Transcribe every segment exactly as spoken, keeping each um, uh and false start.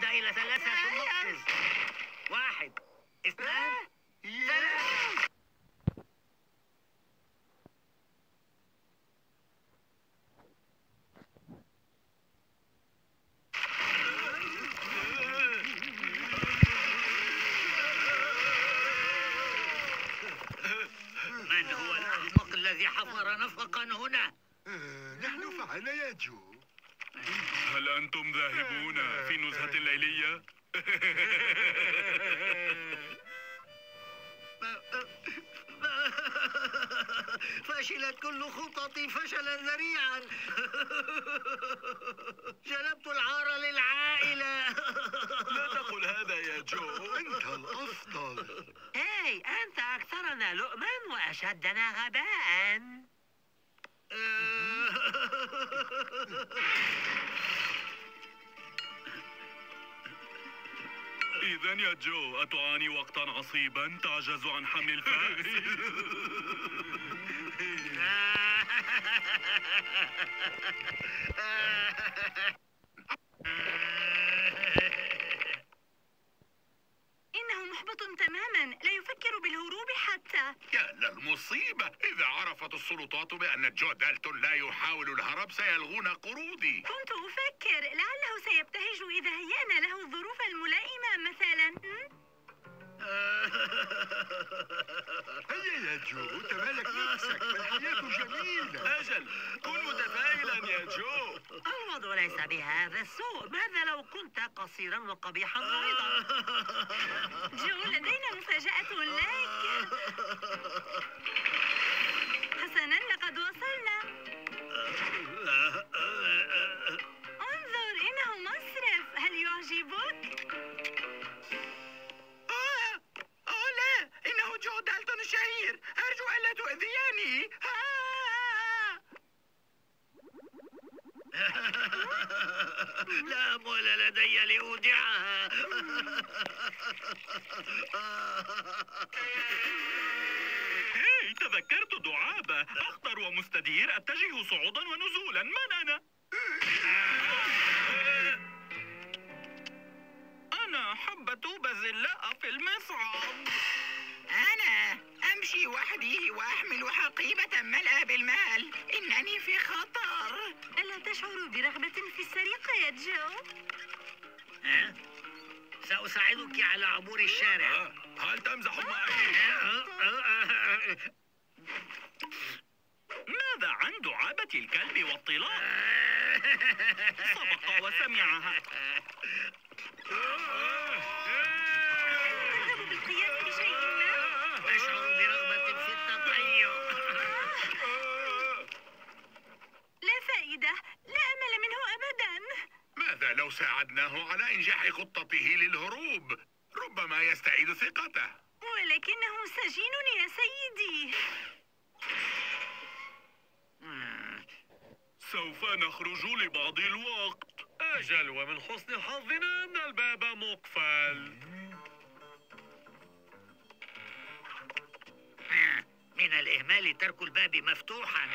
إلى ثلاثة ثم اقفز. واحد، اثنان، ثلاثة. من هو الأحمق الذي حفر نفقا هنا؟ نحن فعلنا يا جو. هل أنتم ذاهبون في نزهة ليلية؟ فشلت كل خططي فشلا ذريعا. جلبت العار للعائلة. لا تقل هذا يا جو. أنت الأفضل. هاي أنت أكثرنا لؤما وأشدنا غباء. إذا يا جو أتعاني وقتا عصيبا تعجز عن حمل الفأس؟ إنه محبط تماما، لا يفكر بالهروب حتى. يا للمصيبة، إذا عرفت السلطات بأن جو دالتون لا يحاول الهرب سيلغون قروضي. كنت أفكر لعله سيبتهج إذا هيأنا له الظروف الملائمة مثلا. هيا يا جو، تمالك نفسك، فالحياة جميلة. أجل، كن متفائلا يا جو. الوضع ليس بهذا السوء. ماذا لو كنت قصيرا وقبيحا أيضا؟ جو، لدينا مفاجأة لك. حسنا، لقد وصلنا. انظر، إنه مصرف. هل يعجبك؟ آه آه لا، إنه جو دالتون الشهير. أرجو ألا تؤذيني. لا أموال لدي لأودعها. هاي، تذكرت دعابة. أخضر ومستدير، أتجه صعودا ونزولا. من أنا؟ أنا حبة بازلاء في المصعد. أنا أمشي وحدي وأحمل حقيبة ملأى بالمال. إنني في خطر. ألا تشعر برغبة في السرقة يا جو؟ سأساعدك على عبور الشارع. هل تمزح معي؟ ماذا عن دعابة الكلب والطلاق؟ سبق وسمعها. ترغب بالقيام بشيء ما؟ أشعر برغبة في التطير. لا فائدة، لا أمل منه أبدا. ماذا لو ساعدناه على إنجاح خطته للهروب؟ ربما يستعيد ثقته. ولكنه سجين يا سيدي. سوف نخرج لبعض الوقت. أجل، ومن حسن حظنا أن الباب مقفل. من الإهمال ترك الباب مفتوحا.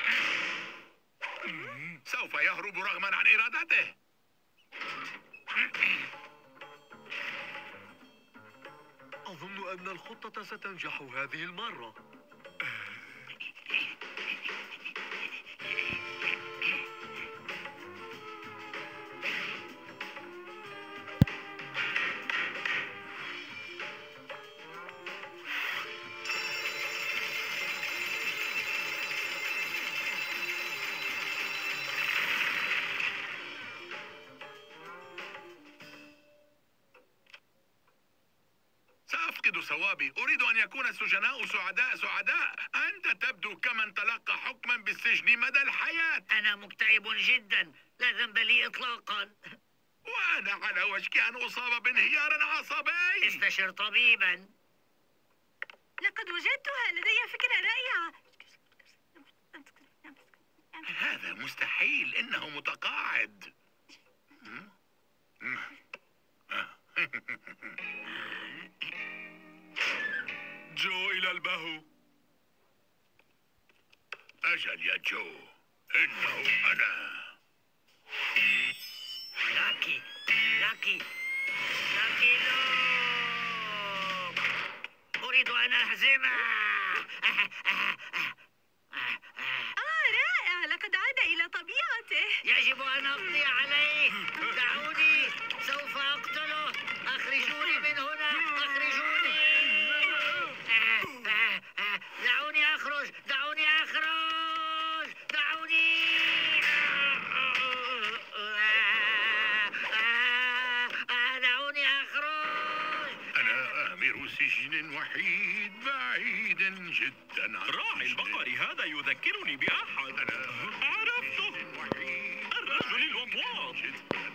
سوف يهرب رغما عن إرادته. أظن أن الخطة ستنجح هذه المرة. سأفقد صوابي. أريد أن يكون السجناء سعداء سعداء. أنت تبدو كمن تلقى حكما بالسجن مدى الحياة. أنا مكتئب جدا، لا ذنب لي إطلاقا. وأنا على وشك أن أصاب بانهيار عصبي. استشر طبيبا. لقد وجدتها، لدي فكرة رائعة. هذا مستحيل، إنه متقاعد. جو إلى البهو. أجل يا جو، إنه أنا. لاكي لاكي أهزمه. آه رائع، لقد عاد إلى طبيعته. يجب أن أقضي عليه. دعوني، سوف أقتله. أخرجوني من هنا، أخرجوني. دعوني أخرج، دعوني أخرج، دعوني. دعوني أخرج. أنا آمر سجن وحيد بعيد جدا عن راعي السجن. البقر هذا يذكرني بأحد. أنا عرفته، سجن وحيد الرجل الومواض. جدا